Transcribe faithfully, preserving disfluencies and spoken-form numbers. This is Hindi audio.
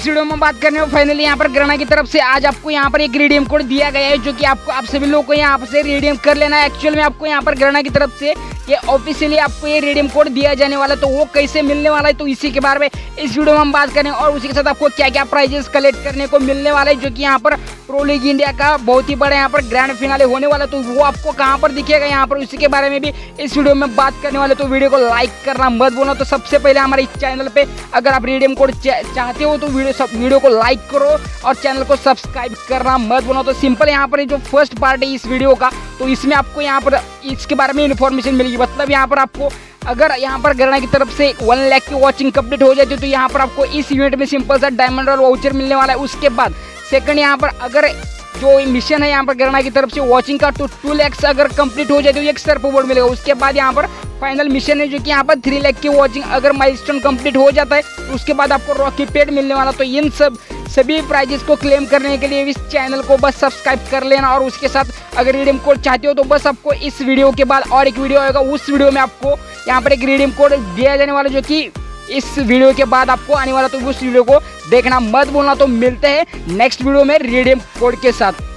इस वीडियो में बात करने में फाइनली यहाँ पर गरना की तरफ से आज आपको यहाँ पर एक रिडीम कोड दिया गया है, जो कि आपको आप सभी लोगों को यहाँ से रिडीम कर लेना है। एक्चुअल में आपको यहाँ पर गरना की तरफ से ये ऑफिशियली आपको ये रिडीम कोड दिया जाने वाला है, तो वो कैसे मिलने वाला है तो इसी के बारे में इस वीडियो में हम बात करें। और उसी के साथ आपको क्या क्या प्राइजेस कलेक्ट करने को मिलने वाला है, जो कि यहाँ पर प्रो लीग इंडिया का बहुत ही बड़ा यहाँ पर ग्रैंड फिनाले होने वाला है, तो वो आपको कहाँ पर दिखेगा यहाँ पर उसी के बारे में भी इस वीडियो में बात करने वाले। तो वीडियो को लाइक करना मत भूलना। तो सबसे पहले हमारे इस चैनल पे अगर आप रिडीम कोड चाहते हो तो वीडियो सब वीडियो को लाइक करो और चैनल को सब्सक्राइब करना मत भूलना। तो सिंपल यहाँ पर जो फर्स्ट पार्ट है इस वीडियो का, तो इसमें आपको यहाँ पर इसके बारे में इन्फॉर्मेशन मिलेगी। मतलब यहाँ पर आपको अगर यहाँ पर गरना की तरफ से वन लाख की वॉचिंग कंप्लीट हो जाती है तो यहाँ पर आपको इस इवेंट में सिंपल सा डायमंड और वाउचर मिलने वाला है। उसके बाद सेकंड यहाँ पर अगर जो मिशन है यहाँ पर गरना की तरफ से वॉचिंग का तो टू लैक्स अगर कंप्लीट हो जाए तो एक सर्फ बोर्ड मिलेगा। उसके बाद यहाँ पर फाइनल मिशन है जो कि यहाँ पर थ्री लाख की वॉचिंग अगर माइलस्टोन कंप्लीट हो जाता है तो उसके बाद आपको रॉकी पैड मिलने वाला। तो इन सब सभी प्राइजेस को क्लेम करने के लिए इस चैनल को बस सब्सक्राइब कर लेना। और उसके साथ अगर रिडीम कोड चाहते हो तो बस आपको इस वीडियो के बाद और एक वीडियो आएगा, उस वीडियो में आपको यहाँ पर एक रिडीम कोड दिया जाने वाला जो कि इस वीडियो के बाद आपको आने वाला, तो उस वीडियो को देखना मत भूलना। तो मिलते हैं नेक्स्ट वीडियो में रिडीम कोड के साथ।